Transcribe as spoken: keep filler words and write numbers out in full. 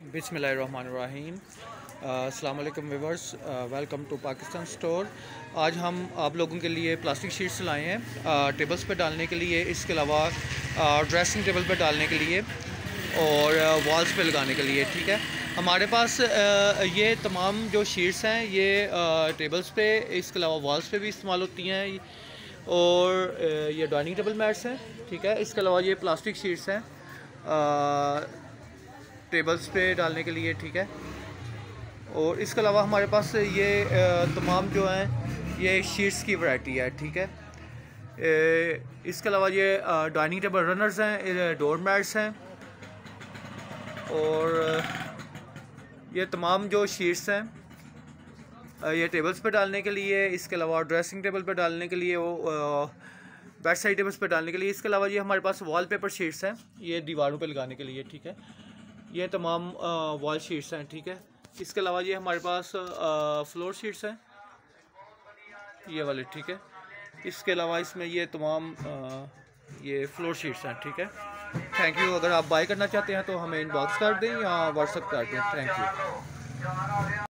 बिस्मिल्लाहिर्रहमानिर्रहीम। अस्सलाम वालेकुम viewers, welcome to Pakistan store. आज हम आप लोगों के लिए प्लास्टिक शीट्स लाए हैं टेबल्स पे डालने के लिए, इसके अलावा ड्रेसिंग टेबल पे डालने के लिए और वॉल्स पे लगाने के लिए। ठीक है, हमारे पास ये तमाम जो शीट्स हैं ये टेबल्स पे, इसके अलावा वॉल्स पे भी इस्तेमाल होती हैं और ये डाइनिंग टेबल मैट्स हैं। ठीक है, इसके अलावा ये प्लास्टिक शीट्स हैं टेबल्स पे डालने के लिए। ठीक है, और इसके अलावा हमारे पास ये तमाम जो हैं ये शीट्स की वैरायटी है। ठीक है, इसके अलावा ये डाइनिंग टेबल रनर्स हैं, डोर मैट्स हैं और ये तमाम जो शीट्स हैं ये टेबल्स पे डालने के लिए, इसके अलावा ड्रेसिंग टेबल पे डालने के लिए, वो बेड साइड टेबल्स पे डालने के लिए। इसके अलावा ये हमारे पास वॉलपेपर शीट्स हैं, ये दीवारों पे लगाने के लिए। ठीक है, ये तमाम वॉल शीट्स हैं। ठीक है, इसके अलावा ये हमारे पास फ्लोर शीट्स हैं ये वाले। ठीक है, इसके अलावा इसमें ये तमाम आ, ये फ्लोर शीट्स हैं। ठीक है, थैंक यू। अगर आप बाय करना चाहते हैं तो हमें इनबॉक्स कर दें या व्हाट्सएप कर दें। Thank you.